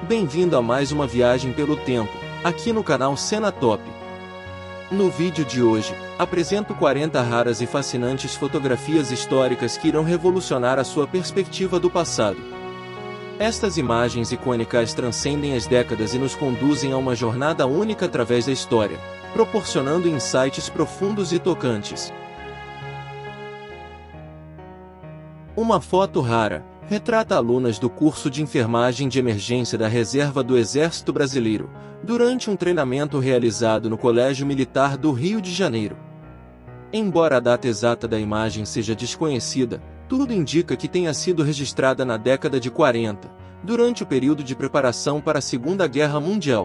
Bem-vindo a mais uma viagem pelo tempo, aqui no canal Cena Top. No vídeo de hoje, apresento 40 raras e fascinantes fotografias históricas que irão revolucionar a sua perspectiva do passado. Estas imagens icônicas transcendem as décadas e nos conduzem a uma jornada única através da história, proporcionando insights profundos e tocantes. Uma foto rara retrata alunas do curso de enfermagem de emergência da Reserva do Exército Brasileiro, durante um treinamento realizado no Colégio Militar do Rio de Janeiro. Embora a data exata da imagem seja desconhecida, tudo indica que tenha sido registrada na década de 40, durante o período de preparação para a Segunda Guerra Mundial.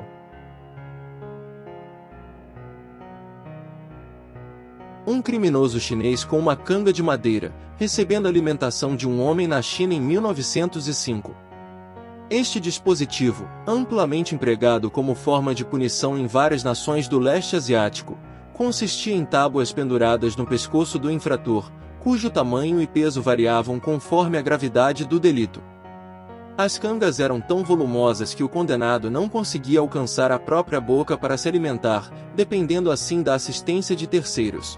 Um criminoso chinês com uma canga de madeira, recebendo alimentação de um homem na China em 1905. Este dispositivo, amplamente empregado como forma de punição em várias nações do leste asiático, consistia em tábuas penduradas no pescoço do infrator, cujo tamanho e peso variavam conforme a gravidade do delito. As cangas eram tão volumosas que o condenado não conseguia alcançar a própria boca para se alimentar, dependendo assim da assistência de terceiros.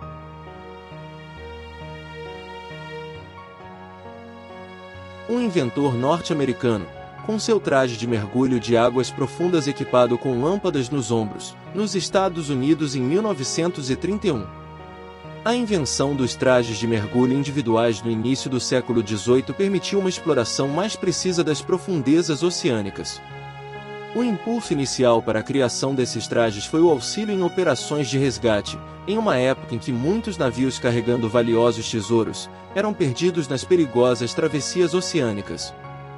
Um inventor norte-americano, com seu traje de mergulho de águas profundas equipado com lâmpadas nos ombros, nos Estados Unidos em 1931. A invenção dos trajes de mergulho individuais no início do século XVIII permitiu uma exploração mais precisa das profundezas oceânicas. O impulso inicial para a criação desses trajes foi o auxílio em operações de resgate, em uma época em que muitos navios carregando valiosos tesouros eram perdidos nas perigosas travessias oceânicas.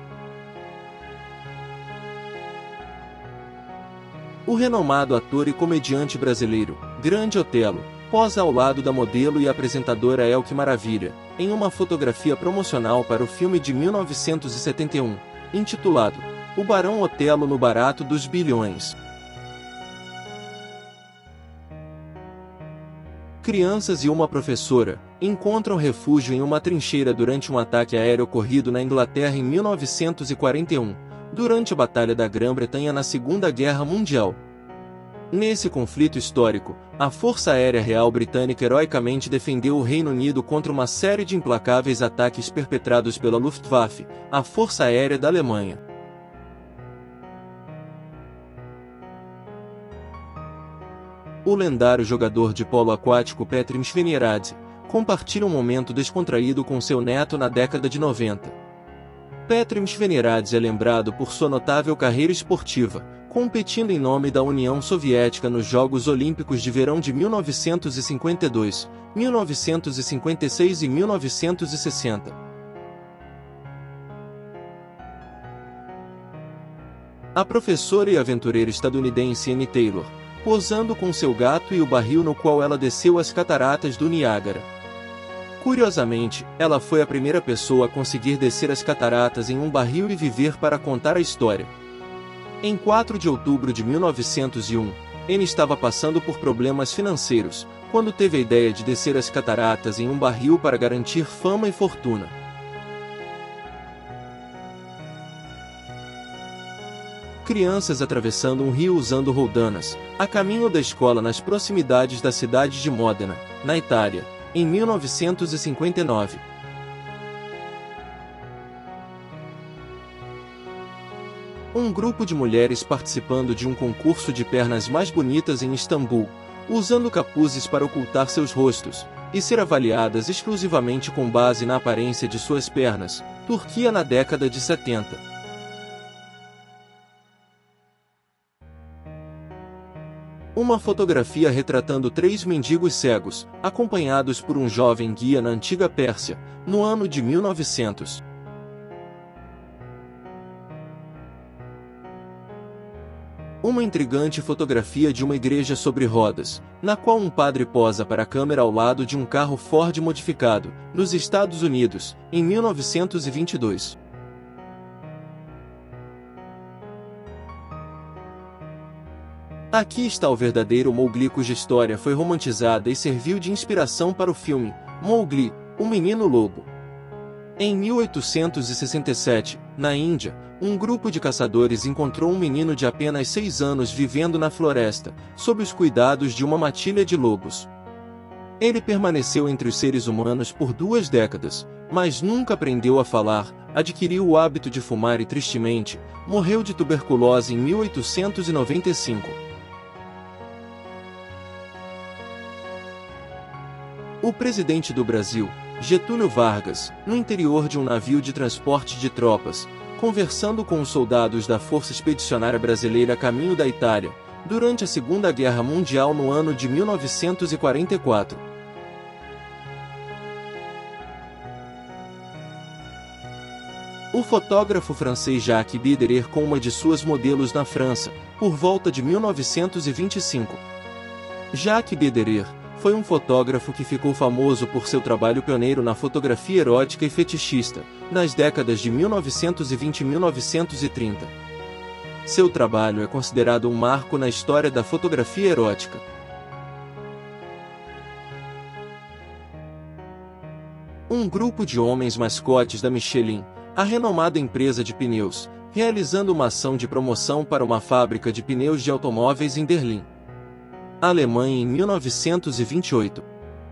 O renomado ator e comediante brasileiro, Grande Otelo, posa ao lado da modelo e apresentadora Elke Maravilha, em uma fotografia promocional para o filme de 1971, intitulado O Barão Otelo no Barato dos Bilhões. Crianças e uma professora encontram refúgio em uma trincheira durante um ataque aéreo ocorrido na Inglaterra em 1941, durante a Batalha da Grã-Bretanha na Segunda Guerra Mundial. Nesse conflito histórico, a Força Aérea Real Britânica heroicamente defendeu o Reino Unido contra uma série de implacáveis ataques perpetrados pela Luftwaffe, a Força Aérea da Alemanha. O lendário jogador de polo aquático Petr Sveniradze compartilha um momento descontraído com seu neto na década de 90. Petr Sveniradze é lembrado por sua notável carreira esportiva, competindo em nome da União Soviética nos Jogos Olímpicos de Verão de 1952, 1956 e 1960. A professora e aventureira estadunidense Annie Taylor, posando com seu gato e o barril no qual ela desceu as cataratas do Niágara. Curiosamente, ela foi a primeira pessoa a conseguir descer as cataratas em um barril e viver para contar a história. Em 4 de outubro de 1901, Annie estava passando por problemas financeiros, quando teve a ideia de descer as cataratas em um barril para garantir fama e fortuna. Crianças atravessando um rio usando roldanas, a caminho da escola nas proximidades da cidade de Modena, na Itália, em 1959. Um grupo de mulheres participando de um concurso de pernas mais bonitas em Istambul, usando capuzes para ocultar seus rostos, e ser avaliadas exclusivamente com base na aparência de suas pernas, Turquia na década de 70. Uma fotografia retratando 3 mendigos cegos, acompanhados por um jovem guia na antiga Pérsia, no ano de 1900. Uma intrigante fotografia de uma igreja sobre rodas, na qual um padre posa para a câmera ao lado de um carro Ford modificado, nos Estados Unidos, em 1922. Aqui está o verdadeiro Mowgli, cuja história foi romantizada e serviu de inspiração para o filme Mowgli, o Menino Lobo. Em 1867, na Índia, um grupo de caçadores encontrou um menino de apenas 6 anos vivendo na floresta, sob os cuidados de uma matilha de lobos. Ele permaneceu entre os seres humanos por 2 décadas, mas nunca aprendeu a falar, adquiriu o hábito de fumar e, tristemente, morreu de tuberculose em 1895. O presidente do Brasil, Getúlio Vargas, no interior de um navio de transporte de tropas, conversando com os soldados da Força Expedicionária Brasileira a caminho da Itália, durante a Segunda Guerra Mundial no ano de 1944. O fotógrafo francês Jacques Biderer com uma de suas modelos na França, por volta de 1925. Jacques Biderer foi um fotógrafo que ficou famoso por seu trabalho pioneiro na fotografia erótica e fetichista, nas décadas de 1920 e 1930. Seu trabalho é considerado um marco na história da fotografia erótica. Um grupo de homens mascotes da Michelin, a renomada empresa de pneus, realizando uma ação de promoção para uma fábrica de pneus de automóveis em Berlim, Alemanha, em 1928.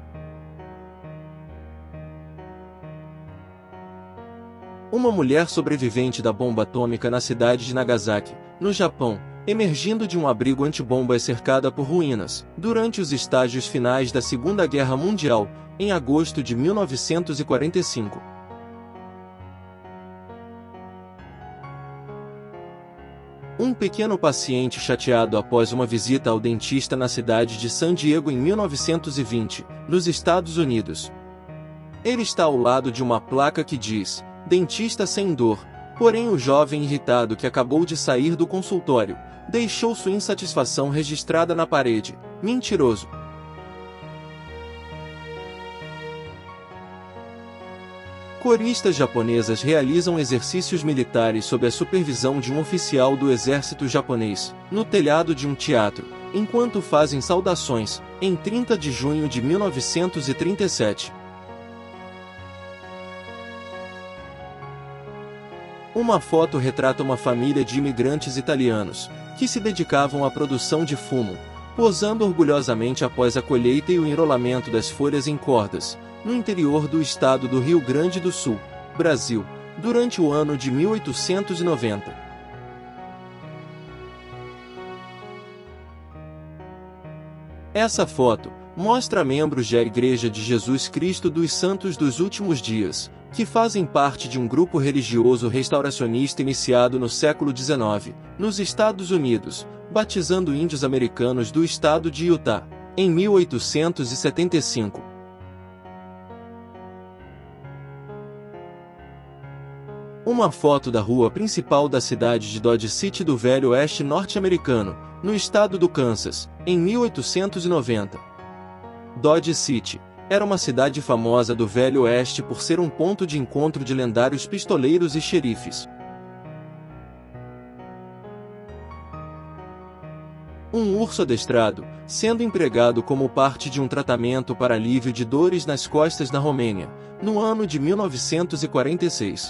Uma mulher sobrevivente da bomba atômica na cidade de Nagasaki, no Japão, emergindo de um abrigo antibombas cercada por ruínas, durante os estágios finais da Segunda Guerra Mundial, em agosto de 1945. Um pequeno paciente chateado após uma visita ao dentista na cidade de San Diego em 1920, nos Estados Unidos. Ele está ao lado de uma placa que diz, dentista sem dor, porém o jovem irritado que acabou de sair do consultório, deixou sua insatisfação registrada na parede. Mentiroso. Coristas japonesas realizam exercícios militares sob a supervisão de um oficial do exército japonês, no telhado de um teatro, enquanto fazem saudações, em 30 de junho de 1937. Uma foto retrata uma família de imigrantes italianos, que se dedicavam à produção de fumo, posando orgulhosamente após a colheita e o enrolamento das folhas em cordas, no interior do estado do Rio Grande do Sul, Brasil, durante o ano de 1890. Essa foto mostra membros da Igreja de Jesus Cristo dos Santos dos Últimos Dias, que fazem parte de um grupo religioso restauracionista iniciado no século XIX, nos Estados Unidos, batizando índios americanos do estado de Utah, em 1875. Uma foto da rua principal da cidade de Dodge City do Velho Oeste norte-americano, no estado do Kansas, em 1890. Dodge City era uma cidade famosa do Velho Oeste por ser um ponto de encontro de lendários pistoleiros e xerifes. Um urso adestrado, sendo empregado como parte de um tratamento para alívio de dores nas costas na Romênia, no ano de 1946.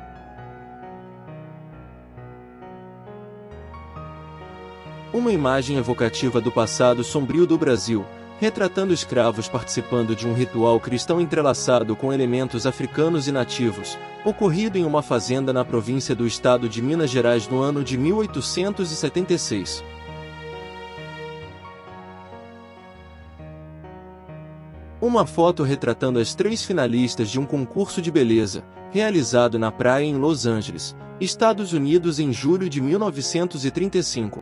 Uma imagem evocativa do passado sombrio do Brasil, retratando escravos participando de um ritual cristão entrelaçado com elementos africanos e nativos, ocorrido em uma fazenda na província do estado de Minas Gerais no ano de 1876. Uma foto retratando as 3 finalistas de um concurso de beleza, realizado na praia em Los Angeles, Estados Unidos em julho de 1935.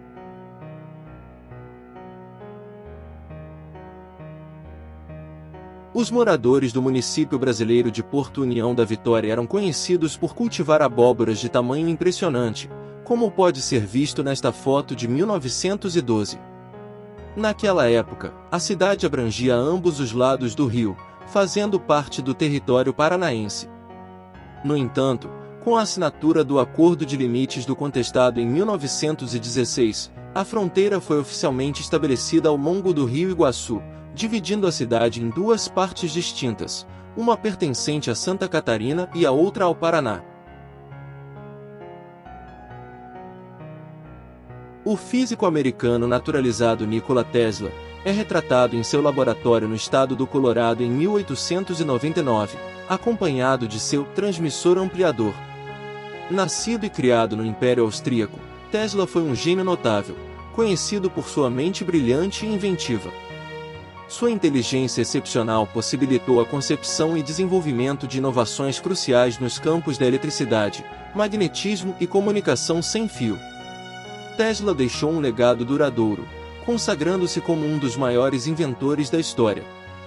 Os moradores do município brasileiro de Porto União da Vitória eram conhecidos por cultivar abóboras de tamanho impressionante, como pode ser visto nesta foto de 1912. Naquela época, a cidade abrangia ambos os lados do rio, fazendo parte do território paranaense. No entanto, com a assinatura do Acordo de Limites do Contestado em 1916, a fronteira foi oficialmente estabelecida ao longo do rio Iguaçu, dividindo a cidade em 2 partes distintas, uma pertencente a Santa Catarina e a outra ao Paraná. O físico americano naturalizado Nikola Tesla é retratado em seu laboratório no estado do Colorado em 1899, acompanhado de seu transmissor ampliador. Nascido e criado no Império Austríaco, Tesla foi um gênio notável, conhecido por sua mente brilhante e inventiva. Sua inteligência excepcional possibilitou a concepção e desenvolvimento de inovações cruciais nos campos da eletricidade, magnetismo e comunicação sem fio. Tesla deixou um legado duradouro, consagrando-se como um dos maiores inventores da história.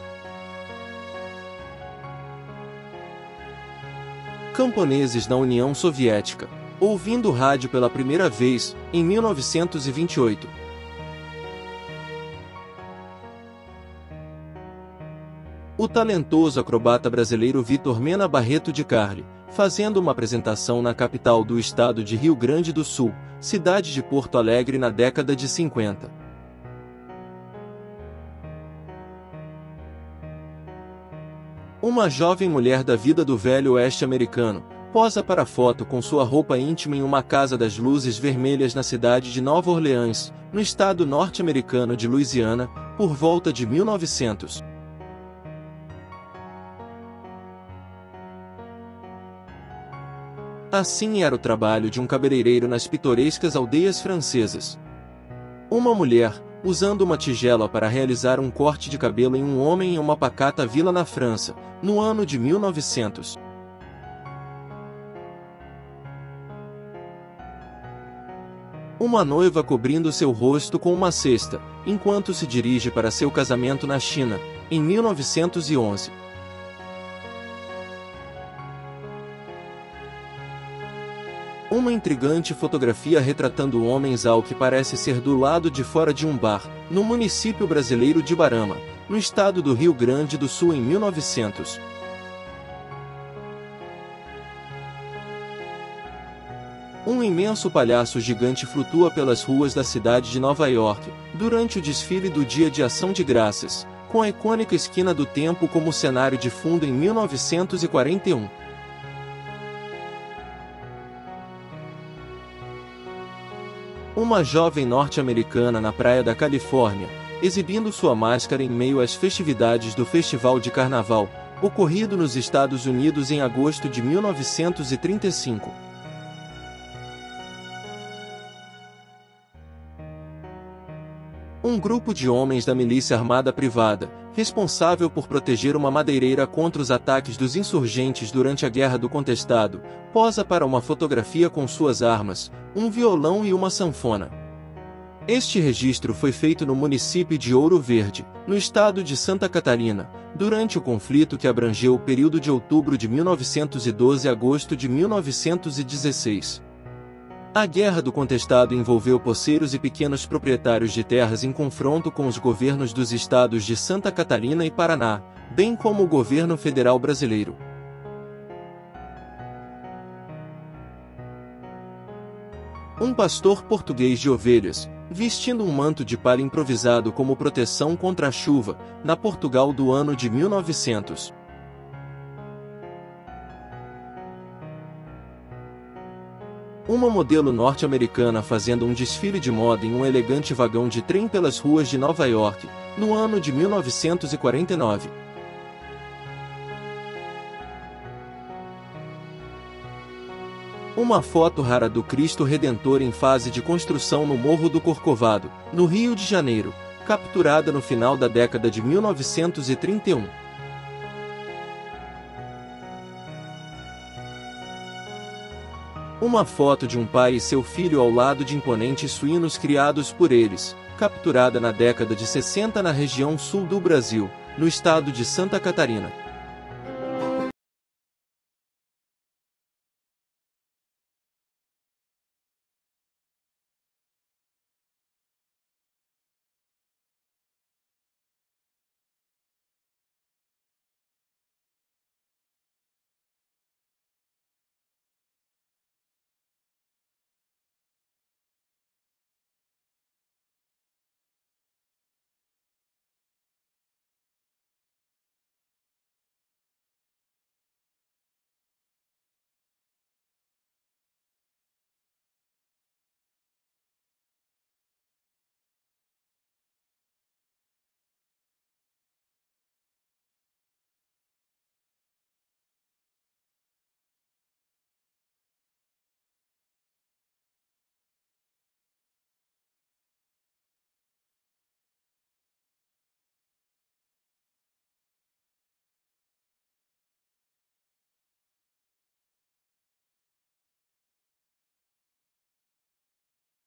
Camponeses na União Soviética, ouvindo rádio pela primeira vez, em 1928. O talentoso acrobata brasileiro Vitor Mena Barreto de Carli, fazendo uma apresentação na capital do estado de Rio Grande do Sul, cidade de Porto Alegre na década de 50. Uma jovem mulher da vida do velho oeste americano, posa para foto com sua roupa íntima em uma casa das luzes vermelhas na cidade de Nova Orleans, no estado norte-americano de Louisiana, por volta de 1900. Assim era o trabalho de um cabeleireiro nas pitorescas aldeias francesas. Uma mulher, usando uma tigela para realizar um corte de cabelo em um homem em uma pacata vila na França, no ano de 1900. Uma noiva cobrindo seu rosto com uma cesta, enquanto se dirige para seu casamento na China, em 1911. Uma intrigante fotografia retratando homens ao que parece ser do lado de fora de um bar, no município brasileiro de Barama, no estado do Rio Grande do Sul em 1900. Um imenso palhaço gigante flutua pelas ruas da cidade de Nova York, durante o desfile do Dia de Ação de Graças, com a icônica Esquina do Tempo como cenário de fundo em 1941. Uma jovem norte-americana na praia da Califórnia, exibindo sua máscara em meio às festividades do Festival de Carnaval, ocorrido nos Estados Unidos em agosto de 1935. Um grupo de homens da milícia armada privada, responsável por proteger uma madeireira contra os ataques dos insurgentes durante a Guerra do Contestado, posa para uma fotografia com suas armas, um violão e uma sanfona. Este registro foi feito no município de Ouro Verde, no estado de Santa Catarina, durante o conflito que abrangeu o período de outubro de 1912 a agosto de 1916. A Guerra do Contestado envolveu poceiros e pequenos proprietários de terras em confronto com os governos dos estados de Santa Catarina e Paraná, bem como o governo federal brasileiro. Um pastor português de ovelhas, vestindo um manto de palha improvisado como proteção contra a chuva, na Portugal do ano de 1900. Uma modelo norte-americana fazendo um desfile de moda em um elegante vagão de trem pelas ruas de Nova York, no ano de 1949. Uma foto rara do Cristo Redentor em fase de construção no Morro do Corcovado, no Rio de Janeiro, capturada no final da década de 1931. Uma foto de um pai e seu filho ao lado de imponentes suínos criados por eles, capturada na década de 60 na região sul do Brasil, no estado de Santa Catarina.